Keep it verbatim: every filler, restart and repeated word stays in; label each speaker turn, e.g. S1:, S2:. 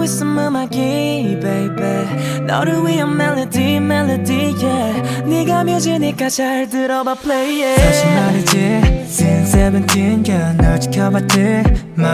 S1: 있음 음악이 baby 너를 위한 멜로디 멜로디 yeah 네가 뮤지니까 잘 들어봐 play it 사실 말이지 since seventeen girl 널 지켜봤지